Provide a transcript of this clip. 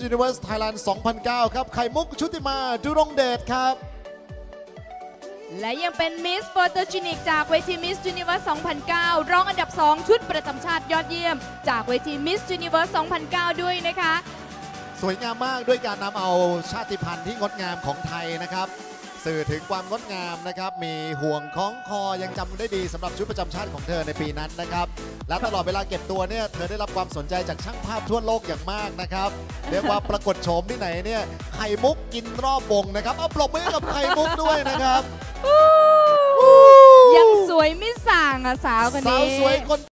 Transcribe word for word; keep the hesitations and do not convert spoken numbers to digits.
Universe Thailand สองพันเก้า ครับไข่มุกชุติมาดุรงเดชครับและยังเป็น Miss Photogenic จากเวที Miss Universe สองพันเก้า รองอันดับสองชุดประจำชาติยอดเยี่ยมจากเวที Miss Universe สองพันเก้า ด้วยนะคะสวยงามมากด้วยการนำเอาชาติพันธุ์ที่งดงามของไทยนะครับสื่อถึงความงดงามนะครับมีห่วงคล้องคอยังจำได้ดีสำหรับชุดประจำชาติของเธอในปีนั้นนะครับและตลอดเวลาเก็บตัวเนี่ยเธอได้รับความสนใจจากช่างภาพทั่วโลกอย่างมากนะครับเรียกว่าปรากฏโฉมที่ไหนเนี่ยไข่มุกกินรอบวงนะครับเอาปรบมือกับไข่มุกด้วยนะครับยังสวยไม่ส่างอ่ะสาวคนนี้สาวสวยคน